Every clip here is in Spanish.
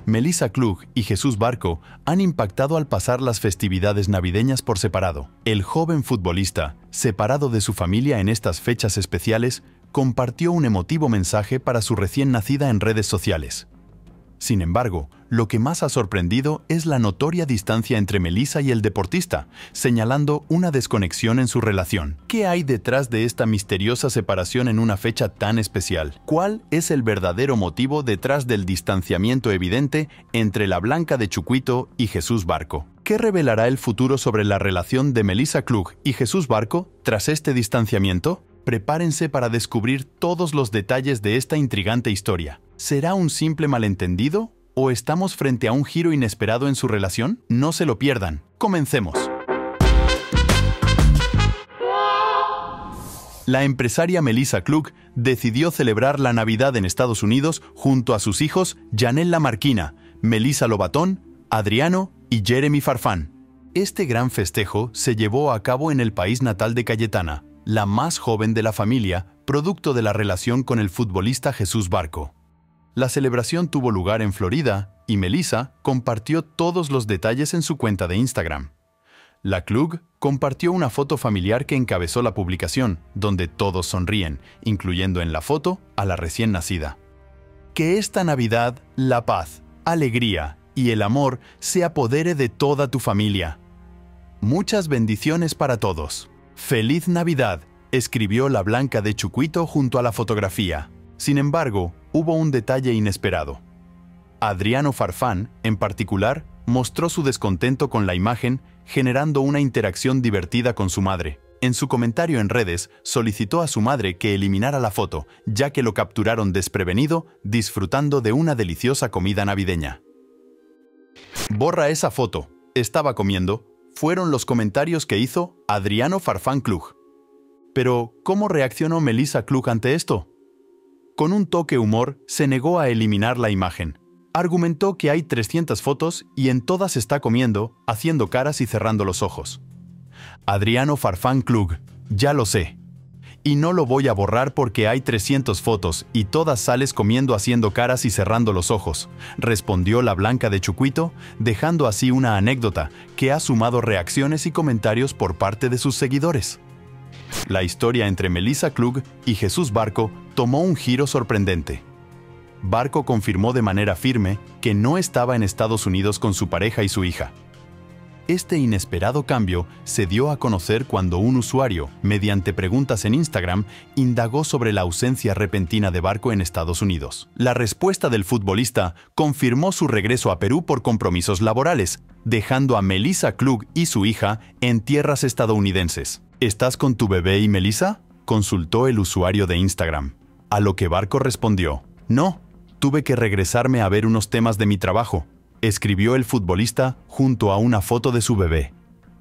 Melissa Klug y Jesús Barco han impactado al pasar las festividades navideñas por separado. El joven futbolista, separado de su familia en estas fechas especiales, compartió un emotivo mensaje para su recién nacida en redes sociales. Sin embargo, lo que más ha sorprendido es la notoria distancia entre Melissa y el deportista, señalando una desconexión en su relación. ¿Qué hay detrás de esta misteriosa separación en una fecha tan especial? ¿Cuál es el verdadero motivo detrás del distanciamiento evidente entre la Blanca de Chucuito y Jesús Barco? ¿Qué revelará el futuro sobre la relación de Melissa Klug y Jesús Barco tras este distanciamiento? Prepárense para descubrir todos los detalles de esta intrigante historia. ¿Será un simple malentendido o estamos frente a un giro inesperado en su relación? No se lo pierdan. ¡Comencemos! La empresaria Melissa Klug decidió celebrar la Navidad en Estados Unidos junto a sus hijos Janella Marquina, Melissa Lobatón, Adriano y Jeremy Farfán. Este gran festejo se llevó a cabo en el país natal de Cayetana, la más joven de la familia, producto de la relación con el futbolista Jesús Barco. La celebración tuvo lugar en Florida y Melissa compartió todos los detalles en su cuenta de Instagram. La Klug compartió una foto familiar que encabezó la publicación, donde todos sonríen, incluyendo en la foto a la recién nacida. Que esta Navidad, la paz, alegría y el amor se apodere de toda tu familia. Muchas bendiciones para todos. ¡Feliz Navidad!, escribió la Blanca de Chucuito junto a la fotografía. Sin embargo, hubo un detalle inesperado. Adriano Farfán, en particular, mostró su descontento con la imagen, generando una interacción divertida con su madre. En su comentario en redes, solicitó a su madre que eliminara la foto, ya que lo capturaron desprevenido, disfrutando de una deliciosa comida navideña. «Borra esa foto, estaba comiendo», fueron los comentarios que hizo Adriano Farfán Klug. Pero, ¿cómo reaccionó Melissa Klug ante esto? Con un toque humor, se negó a eliminar la imagen. Argumentó que hay 300 fotos y en todas está comiendo, haciendo caras y cerrando los ojos. Adriano Farfán Klug, ya lo sé. Y no lo voy a borrar porque hay 300 fotos y todas sales comiendo, haciendo caras y cerrando los ojos, respondió la Blanca de Chucuito, dejando así una anécdota que ha sumado reacciones y comentarios por parte de sus seguidores. La historia entre Melissa Klug y Jesús Barco tomó un giro sorprendente. Barco confirmó de manera firme que no estaba en Estados Unidos con su pareja y su hija. Este inesperado cambio se dio a conocer cuando un usuario, mediante preguntas en Instagram, indagó sobre la ausencia repentina de Barco en Estados Unidos. La respuesta del futbolista confirmó su regreso a Perú por compromisos laborales, dejando a Melissa Klug y su hija en tierras estadounidenses. ¿Estás con tu bebé y Melissa?, consultó el usuario de Instagram. A lo que Barco respondió: «No, tuve que regresarme a ver unos temas de mi trabajo», escribió el futbolista junto a una foto de su bebé.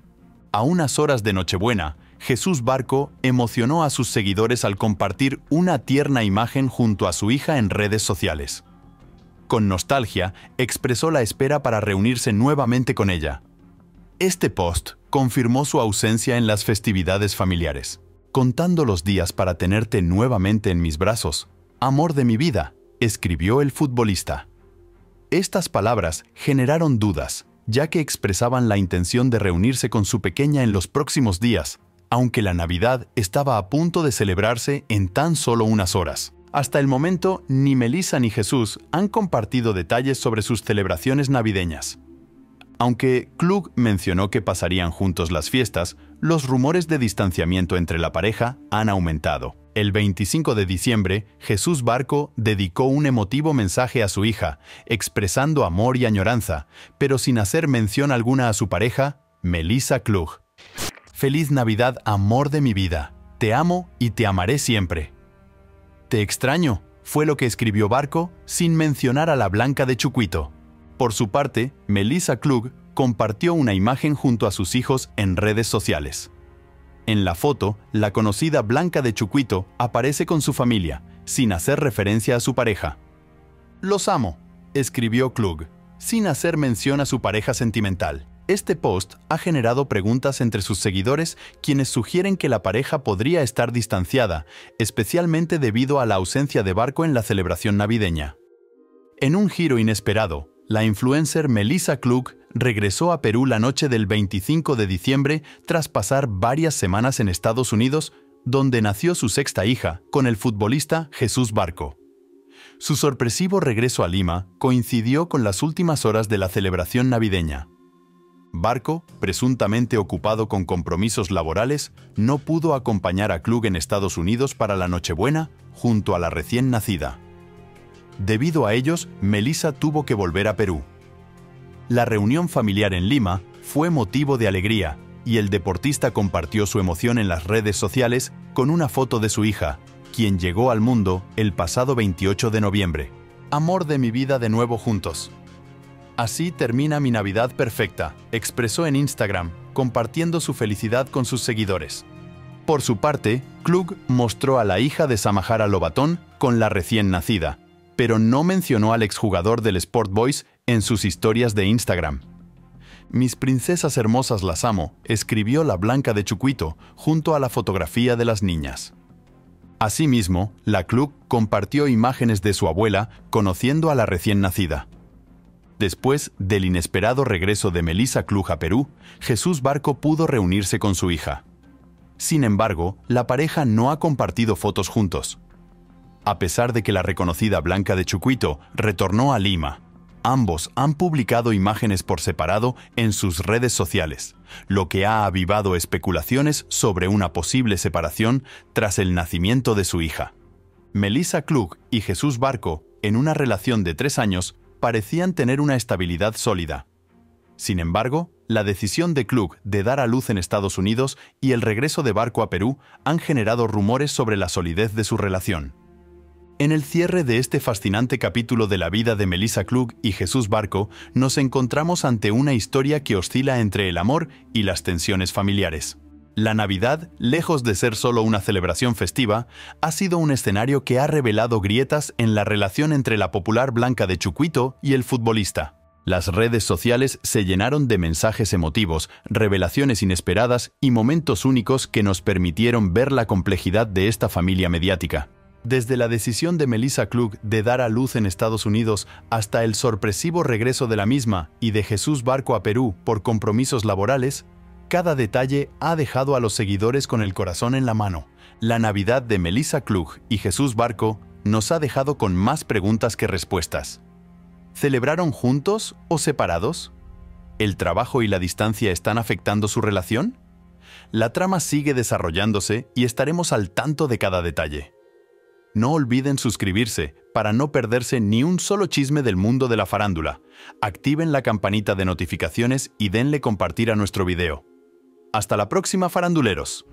A unas horas de Nochebuena, Jesús Barco emocionó a sus seguidores al compartir una tierna imagen junto a su hija en redes sociales. Con nostalgia, expresó la espera para reunirse nuevamente con ella. Este post confirmó su ausencia en las festividades familiares. «Contando los días para tenerte nuevamente en mis brazos, amor de mi vida», escribió el futbolista. Estas palabras generaron dudas, ya que expresaban la intención de reunirse con su pequeña en los próximos días, aunque la Navidad estaba a punto de celebrarse en tan solo unas horas. Hasta el momento, ni Melissa ni Jesús han compartido detalles sobre sus celebraciones navideñas. Aunque Klug mencionó que pasarían juntos las fiestas, los rumores de distanciamiento entre la pareja han aumentado. El 25 de diciembre, Jesús Barco dedicó un emotivo mensaje a su hija, expresando amor y añoranza, pero sin hacer mención alguna a su pareja, Melissa Klug. «Feliz Navidad, amor de mi vida. Te amo y te amaré siempre». «Te extraño», fue lo que escribió Barco, sin mencionar a la Blanca de Chucuito. Por su parte, Melissa Klug compartió una imagen junto a sus hijos en redes sociales. En la foto, la conocida Blanca de Chucuito aparece con su familia, sin hacer referencia a su pareja. «Los amo», escribió Klug, sin hacer mención a su pareja sentimental. Este post ha generado preguntas entre sus seguidores, quienes sugieren que la pareja podría estar distanciada, especialmente debido a la ausencia de Barco en la celebración navideña. En un giro inesperado, La influencer Melissa Klug regresó a Perú la noche del 25 de diciembre tras pasar varias semanas en Estados Unidos, donde nació su sexta hija, con el futbolista Jesús Barco. Su sorpresivo regreso a Lima coincidió con las últimas horas de la celebración navideña. Barco, presuntamente ocupado con compromisos laborales, no pudo acompañar a Klug en Estados Unidos para la Nochebuena junto a la recién nacida. Debido a ellos, Melissa tuvo que volver a Perú. La reunión familiar en Lima fue motivo de alegría y el deportista compartió su emoción en las redes sociales con una foto de su hija, quien llegó al mundo el pasado 28 de noviembre. Amor de mi vida, de nuevo juntos. Así termina mi Navidad perfecta, expresó en Instagram, compartiendo su felicidad con sus seguidores. Por su parte, Klug mostró a la hija de Samajara Lobatón con la recién nacida, pero no mencionó al exjugador del Sport Boys en sus historias de Instagram. Mis princesas hermosas las amo, escribió la Blanca de Chucuito junto a la fotografía de las niñas. Asimismo, la Klug compartió imágenes de su abuela conociendo a la recién nacida. Después del inesperado regreso de Melissa Klug a Perú, Jesús Barco pudo reunirse con su hija. Sin embargo, la pareja no ha compartido fotos juntos. A pesar de que la reconocida Blanca de Chucuito retornó a Lima, ambos han publicado imágenes por separado en sus redes sociales, lo que ha avivado especulaciones sobre una posible separación tras el nacimiento de su hija. Melissa Klug y Jesús Barco, en una relación de 3 años, parecían tener una estabilidad sólida. Sin embargo, la decisión de Klug de dar a luz en Estados Unidos y el regreso de Barco a Perú han generado rumores sobre la solidez de su relación. En el cierre de este fascinante capítulo de la vida de Melissa Klug y Jesús Barco, nos encontramos ante una historia que oscila entre el amor y las tensiones familiares. La Navidad, lejos de ser solo una celebración festiva, ha sido un escenario que ha revelado grietas en la relación entre la popular Blanca de Chucuito y el futbolista. Las redes sociales se llenaron de mensajes emotivos, revelaciones inesperadas y momentos únicos que nos permitieron ver la complejidad de esta familia mediática. Desde la decisión de Melissa Klug de dar a luz en Estados Unidos hasta el sorpresivo regreso de la misma y de Jesús Barco a Perú por compromisos laborales, cada detalle ha dejado a los seguidores con el corazón en la mano. La Navidad de Melissa Klug y Jesús Barco nos ha dejado con más preguntas que respuestas. ¿Celebraron juntos o separados? ¿El trabajo y la distancia están afectando su relación? La trama sigue desarrollándose y estaremos al tanto de cada detalle. No olviden suscribirse para no perderse ni un solo chisme del mundo de la farándula. Activen la campanita de notificaciones y denle compartir a nuestro video. Hasta la próxima, faranduleros.